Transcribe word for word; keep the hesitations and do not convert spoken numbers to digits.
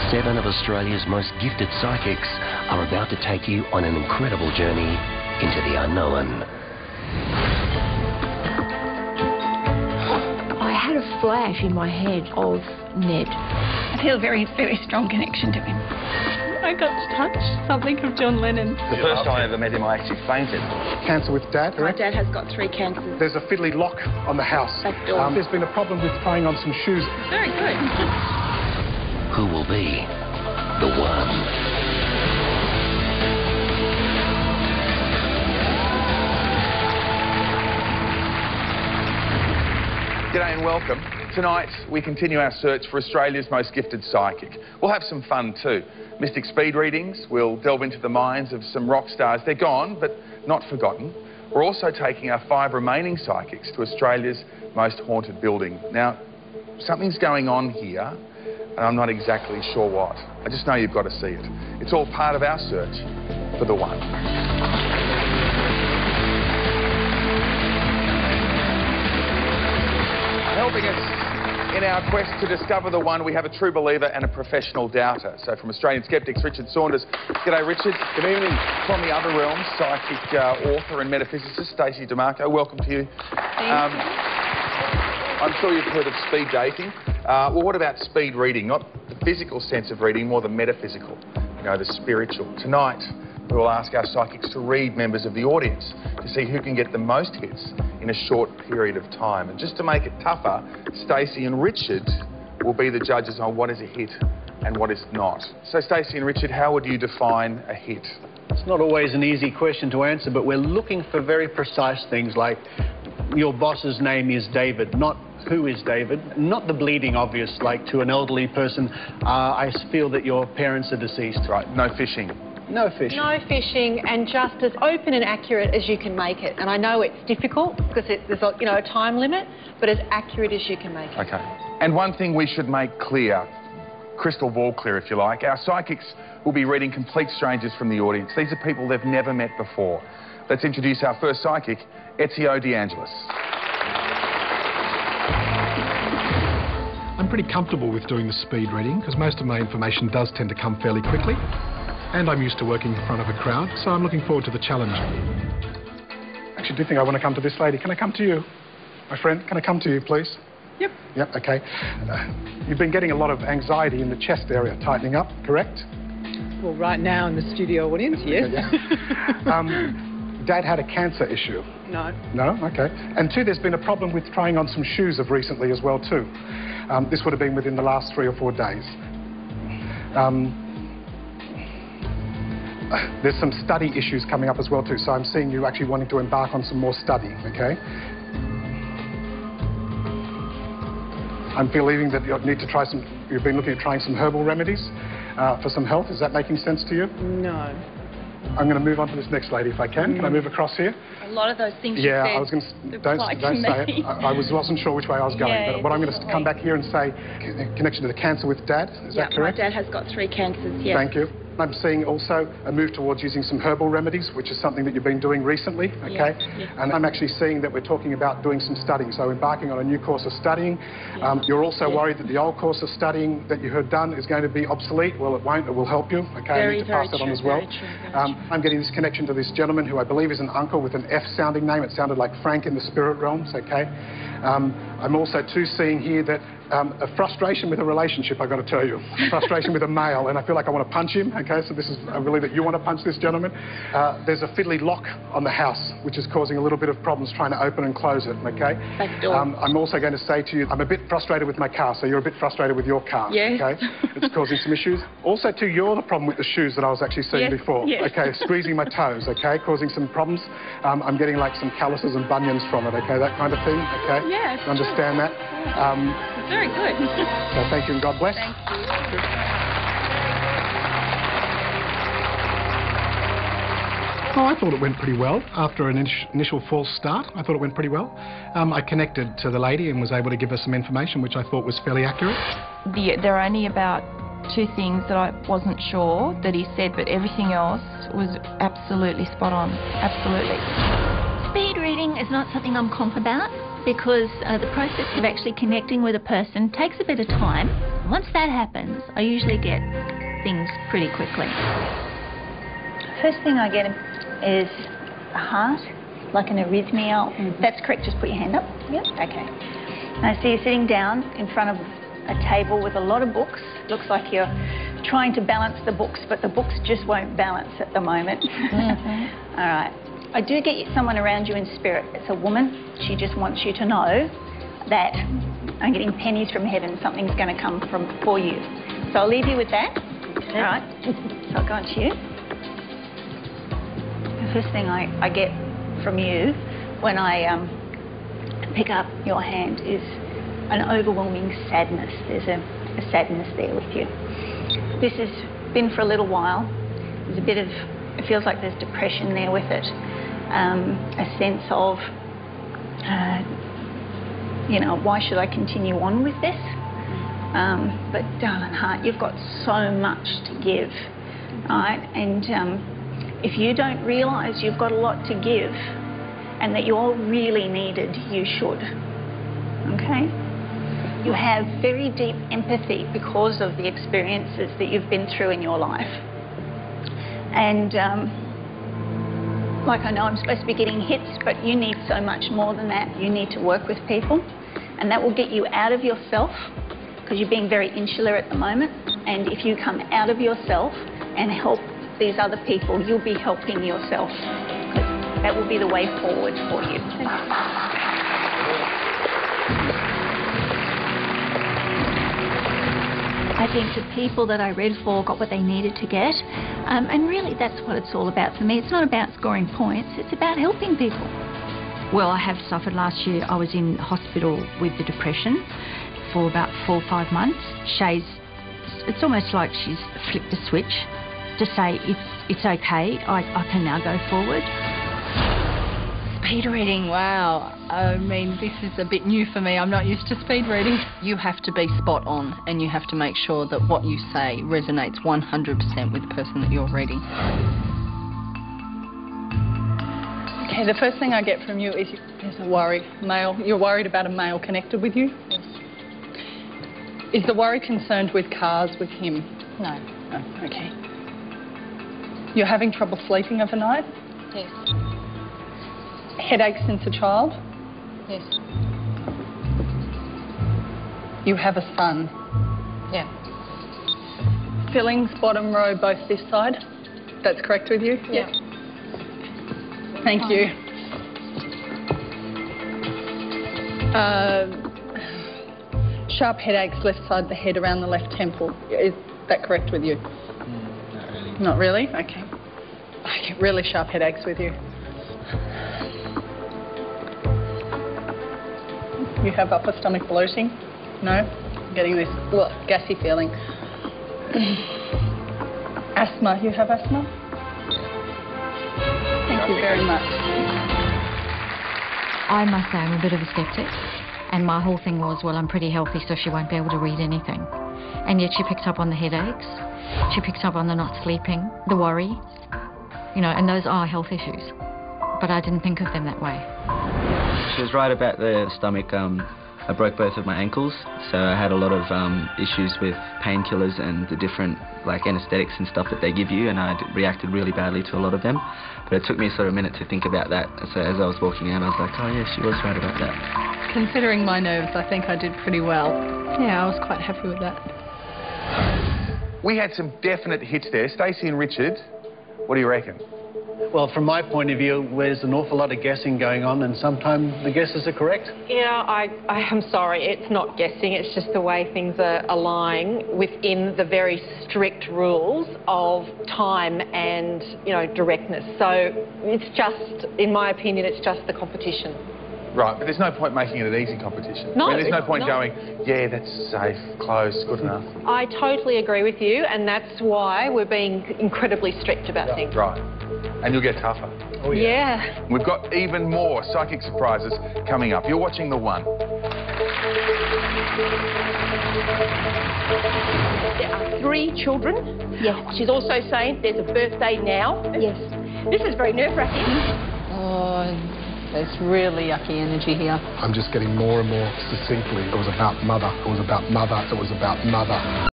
Seven of Australia's most gifted psychics are about to take you on an incredible journey into the unknown. I had a flash in my head of Ned. I feel a very, very strong connection to him. I got to touch something of John Lennon. The first time I ever met him, I actually fainted. Cancer with Dad, correct? My dad has got three cancers. There's a fiddly lock on the house. Back door. Um, there's been a problem with trying on some shoes. Very good. Who will be the one? G'day and welcome. Tonight, we continue our search for Australia's most gifted psychic. We'll have some fun too. Mystic speed readings, we'll delve into the minds of some rock stars. They're gone, but not forgotten. We're also taking our five remaining psychics to Australia's most haunted building. Now, something's going on here, and I'm not exactly sure what. I just know you've got to see it. It's all part of our search for the one. Helping us in our quest to discover the one, we have a true believer and a professional doubter. So from Australian Skeptics, Richard Saunders. G'day, Richard. Good evening. From the other realms, psychic uh, author and metaphysicist Stacey DeMarco. Welcome to you. Um, I'm sure you've heard of speed dating. Uh, well, what about speed reading? Not the physical sense of reading, more the metaphysical, you know, the spiritual. Tonight, we will ask our psychics to read members of the audience to see who can get the most hits in a short period of time. And just to make it tougher, Stacey and Richard will be the judges on what is a hit and what is not. So, Stacey and Richard, how would you define a hit? It's not always an easy question to answer, but we're looking for very precise things like your boss's name is David, not who is David, not the bleeding obvious, like to an elderly person, uh, I feel that your parents are deceased. Right, no fishing. No fishing. No fishing, and just as open and accurate as you can make it. And I know it's difficult because it, there's a, you know, a time limit, but as accurate as you can make it. Okay. And one thing we should make clear, crystal ball clear if you like, our psychics will be reading complete strangers from the audience. These are people they've never met before. Let's introduce our first psychic, Ezio De Angelis. I'm pretty comfortable with doing the speed reading because most of my information does tend to come fairly quickly. And I'm used to working in front of a crowd, so I'm looking forward to the challenge. Actually, do you think I want to come to this lady? Can I come to you? My friend, can I come to you, please? Yep. Yep, OK. Uh, you've been getting a lot of anxiety in the chest area, tightening up, correct? Well, right now in the studio audience, yes. Yeah. um, Dad had a cancer issue. No. No? OK. And two, there's been a problem with trying on some shoes of recently as well, too. Um, this would have been within the last three or four days. Um, There's some study issues coming up as well too, so I'm seeing you actually wanting to embark on some more study, okay? I'm believing that you need to try some, you've been looking at trying some herbal remedies uh, for some health. Is that making sense to you? No. I'm going to move on to this next lady if I can. Mm. Can I move across here? A lot of those things yeah, you said I was going to, don't, don't say it. I, I was, wasn't sure which way I was going, yeah, but what I'm going to come back here and say, connection to the cancer with Dad, is yeah, that correct? My dad has got three cancers, yes. Thank you. I'm seeing also a move towards using some herbal remedies, which is something that you've been doing recently, okay? Yes, yes. And I'm actually seeing that we're talking about doing some studying, so embarking on a new course of studying. Yes. Um, you're also yes. worried that the old course of studying that you had done is going to be obsolete. Well, it won't. It will help you, okay? Very, I need to very pass that true, on as well. Very true, very um, true. I'm getting this connection to this gentleman who I believe is an uncle with an F-sounding name. It sounded like Frank in the spirit realms, okay? Um, I'm also, too, seeing here that um, a frustration with a relationship, I've got to tell you. Frustration with a male, and I feel like I want to punch him, okay? So this is, I believe that you want to punch this gentleman. Uh, there's a fiddly lock on the house, which is causing a little bit of problems trying to open and close it, okay? Back door. Um, I'm also going to say to you, I'm a bit frustrated with my car, so you're a bit frustrated with your car, yes. okay? It's causing some issues. Also, too, you're the problem with the shoes that I was actually seeing yes. before, yes. okay? Squeezing my toes, okay? Causing some problems. Um, I'm getting like some calluses and bunions from it, okay? That kind of thing, okay? Yes. Understand that? Um, Very good. So thank you and God bless. Thank you. Oh, I thought it went pretty well. After an initial false start, I thought it went pretty well. Um, I connected to the lady and was able to give her some information which I thought was fairly accurate. The, there are only about two things that I wasn't sure that he said, but everything else was absolutely spot on. Absolutely. Speed reading is not something I'm confident about because uh, the process of actually connecting with a person takes a bit of time. Once that happens, I usually get things pretty quickly. First thing I get is a heart, like an arrhythmia. Mm-hmm. That's correct, just put your hand up. Yep. Okay. I see you sitting down in front of a table with a lot of books. Looks like you're trying to balance the books, but the books just won't balance at the moment. Mm-hmm. All right. I do get someone around you in spirit. It's a woman. She just wants you to know that I'm getting pennies from heaven. Something's going to come from for you. So I'll leave you with that. Okay. All right. So I'll go on to you. The first thing I, I get from you when I um, pick up your hand is an overwhelming sadness. There's a, a sadness there with you. This has been for a little while. There's a bit of, it feels like there's depression there with it. Um, a sense of, uh, you know, why should I continue on with this? Um, but darling heart, you've got so much to give, right? And um, if you don't realise you've got a lot to give and that you're really needed, you should, okay? You have very deep empathy because of the experiences that you've been through in your life. And um, like I know I'm supposed to be getting hits, but you need so much more than that. You need to work with people, and that will get you out of yourself, because you're being very insular at the moment. And if you come out of yourself and help these other people, you'll be helping yourself, because that will be the way forward for you. I think the people that I read for got what they needed to get, um, and really that's what it's all about for me. It's not about scoring points, it's about helping people. Well, I have suffered last year. I was in hospital with the depression for about four or five months. Shay's, it's almost like she's flipped a switch to say it's, it's okay, I, I can now go forward. Speed reading, wow. I mean, this is a bit new for me. I'm not used to speed reading. You have to be spot on, and you have to make sure that what you say resonates one hundred percent with the person that you're reading. Okay, the first thing I get from you is there's a worry. Male. You're worried about a male connected with you? Yes. Is the worry concerned with cars with him? No. No, okay. You're having trouble sleeping overnight? Yes. Headaches since a child? Yes. You have a son? Yeah. Fillings, bottom row, both this side? That's correct with you? Yeah. Thank you. Uh, sharp headaches, left side of the head around the left temple. Is that correct with you? Mm, Not not really. really? Okay. I get really sharp headaches with you. You have upper stomach bloating? No? I'm getting this well, gassy feeling. Asthma. You have asthma? Thank you very much. I must say I'm a bit of a skeptic, and my whole thing was, well, I'm pretty healthy, so she won't be able to read anything. And yet she picked up on the headaches, she picked up on the not sleeping, the worry, you know, and those are health issues. But I didn't think of them that way. She was right about the stomach. Um, I broke both of my ankles, so I had a lot of um, issues with painkillers and the different like anaesthetics and stuff that they give you, and I reacted really badly to a lot of them. But it took me sort of a minute to think about that. So as I was walking out, I was like, oh yeah, she was right about that. Considering my nerves, I think I did pretty well. Yeah, I was quite happy with that. We had some definite hits there. Stacey and Richard, what do you reckon? Well, from my point of view, there's an awful lot of guessing going on, and sometimes the guesses are correct. Yeah, I, I am sorry, it's not guessing, it's just the way things are, are lying within the very strict rules of time and, you know, directness. So it's just, in my opinion, it's just the competition. Right, but there's no point making it an easy competition. No, I mean, there's no point no. going, yeah, that's safe, close, good enough. I totally agree with you, and that's why we're being incredibly strict about Yeah. things. Right, and you'll get tougher. Oh, yeah. yeah. We've got even more psychic surprises coming up. You're watching The One. There are three children. Yes. She's also saying there's a birthday now. Yes. This is very nerve-wracking. Oh, There's really yucky energy here. I'm just getting more and more succinctly. It was about mother. It was about mother. It was about mother.